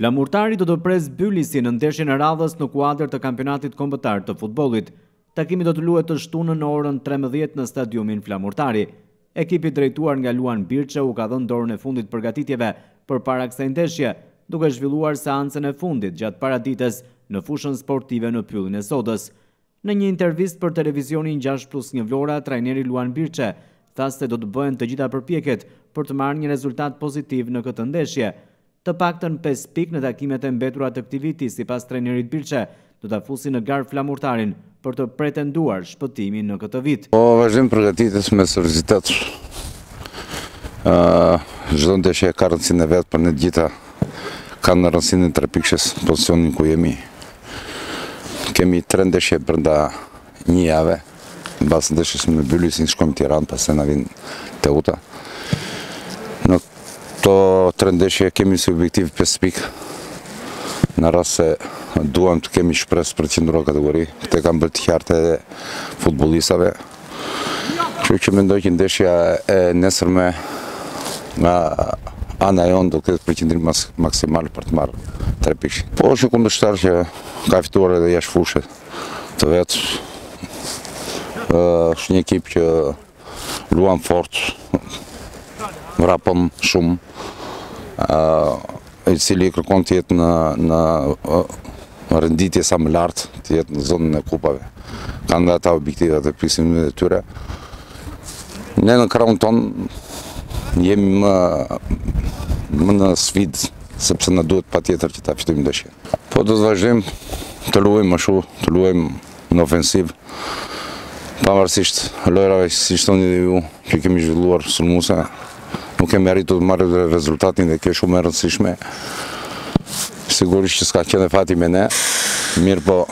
Flamurtari do të pres Bylisin në ndeshjen e radhës në kuadër të kampionatit kombëtar të futbollit. Takimi do të luhet të shtunën në orën 13 në stadiumin Flamurtari. Ekipi drejtuar nga Luan Birçe u ka dhënë dorën e fundit përgatitjeve përpara kësaj ndeshje, duke zhvilluar seancën e fundit gjatë paradites në fushën sportive në Pyllin e Sodës. Në një intervistë për televizionin 6+1 Vlora, trajneri Luan Birçe tha se do të bëhen të gjitha përpjekjet për të marrë një rezultat pozitiv në këtë ndeshje. Të paktën 5 pikë në takimet e mbetura të këtij viti, sipas trajnerit Birçe, do ta fusin në garë Flamurtarin për të pretenduar shpëtimin në këtë vit. Vazhdim përgatitjes me seriozitet. Çdo ndeshje ka rëndësinë e vet, për ne të gjitha kanë rëndësinë e 3 pikësh pozicionin ku jemi. Kemi 3 ndeshje brenda një jave. Mbas ndeshjes me Bylisin shkojmë në Tiranë, pastaj na vin Teuta. Në këto 3 ndeshje kemi si objektiv 5 pikë. Në rast se duam të kemi shpresë për të qëndruar kategori, këtë kam bërë të qartë edhe futbollistëve. Kështu që mendoj që ndeshja e nesërme nga ana jonë do të ketë përqendrim maksimal për të marrë 3 pikë. Po është një kundërshtar që ka fituar edhe jashtë fushës të vet. Është një ekip që luan fort, vrapon shumë, i cili kërkon të jetë në renditje sa më lartë, të jetë në zonën e kupave. Kanë dhe ata objektivat e prisimit e tyre. Ne në krahun tonë jemi më në sfidë, sepse na duhet patjetër që ta fitojmë ndeshjen. Po do të vazhdojmë të luajmë ashtu, të luajmë në ofensiv, pavarësisht lojrave siç thoni ju që kemi zhvilluar sulmuese. Nuk kemi arritur të marrë rezultatin dhe kjo është shumë e rëndësishme. Sigurisht që s'ka qenë fati me ne, mirë po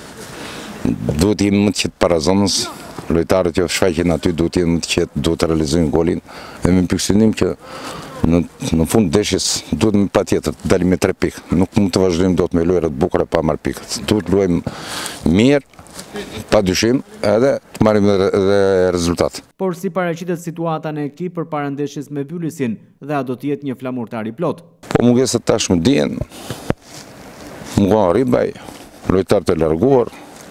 duhet jemi më të qetë para zonës, lojtarët që shfaqen aty duhet jemi më të qetë, duhet të realizojnë golin dhe me përkësinim që në fund ndeshjes duhet me patjetër të dalim me 3 pikë. Nuk mund të vazhdojmë dot me lojra të bukura pa marrë pikët. Duhet luajmë mirë, pa dyshim, edhe të marrim dhe rezultat. Por si paraqitet situata në ekip përpara ndeshjes me Bylisin dhe a do të jetë një Flamurtari plot? Po mungesat tashmë dihen, mungon Ribaj, lojtarë të larguar.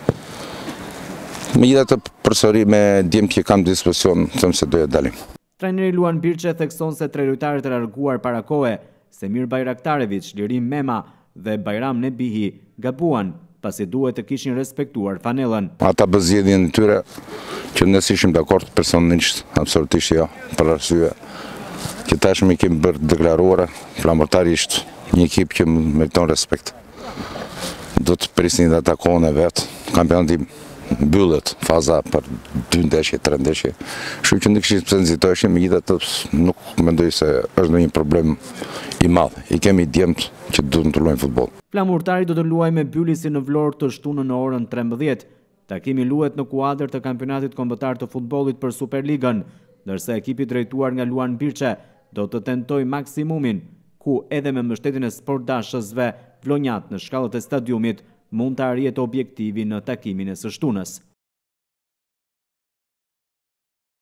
Megjithatë përsëri me djemt që kam dispozicion, them se do të dalim. Trajneri Luan Birçe thekson se 3 lojtarët e larguar para kohe, Semir Bajraktarević, Lirim Mema dhe Bajram Nebihi, gabuan pasi duhet të kishin respektuar fanellën. Ata bëzjedhjen e tyre që ne ishim dakord personalisht, absolutisht jo, për arsye që tashmë kemi bërë deklaruara, Flamurtari është një ekip që meriton respekt. Do të prisnin dhe ata kohën e vet, kampionati mbyllet faza për 2 ndeshje, 3 ndeshje. Kështu që ne kishim pse nxitoheshim, megjithatë nuk mendoj se është ndonjë problem i madh. I kemi djemt që duhet të luajnë futboll. Flamurtari do të luajë me Bylisin në Vlorë të shtunën në orën 13. Takimi luhet në kuadër të kampionatit kombëtar të futbollit për Superligën, ndërsa ekipi drejtuar nga Luan Birçe do të tentojë maksimumin, ku edhe me mbështetjen e sportdashësve vlonjat në shkallët e stadiumit mund të arrihet objektivi në takimin e së shtunës.